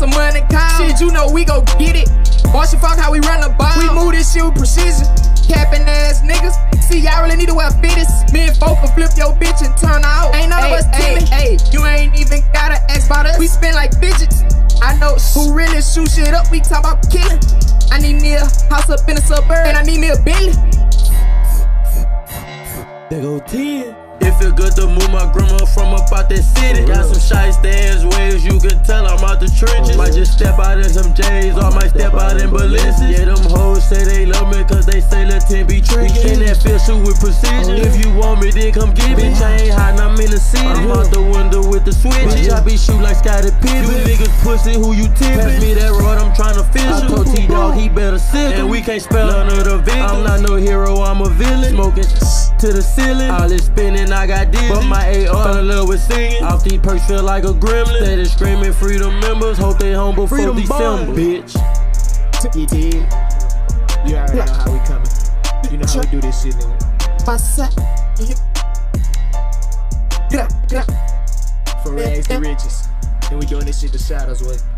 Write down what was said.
some money call. Shit, you know we go get it. Watch the fuck how we run the ball. We move this shit with precision. Capping ass niggas. See, y'all really need to wear fitteds. Me and Faulk will flip your bitch and turn out. Ain't none of us timid. Hey, you ain't even gotta ask about us. We spin like fidgets. I know who really shoot shit up. We talk about killing. I need me a house up in the suburb, and I need me a Bentley. There go 10. It feel good to move my grandma from up out that city. Got some shiesty ass ways, you can tell I'm out the trenches. Might just step out in some J's, or might step out in Balenciagas. Yeah, them hoes say they love me cause they say Lil' 10 be tricky. And that feel shoot with precision. If you want me, then come get me. Bitch, I ain't hiding, I'm in the city. I'm out the window with the switch. Bitch, I be shoot like Scottie Pippen. You niggas pussy, who you tippin'? Pass me that rod, I'm tryna fish you. I told Tdog he better sit. And we can't spell none of the victims. I'm not no hero, I'm a villain. Smoking to the ceiling. All this spinning, I got dizzy. But my AR fell in love with singing. Off these perks feel like a gremlin. Steady screaming freedom members. Hope they home before freedom December. Bitch. You did. You already know how we coming. You know how we do this shit, nigga. From rags to riches. And we doing this shit the shadows way.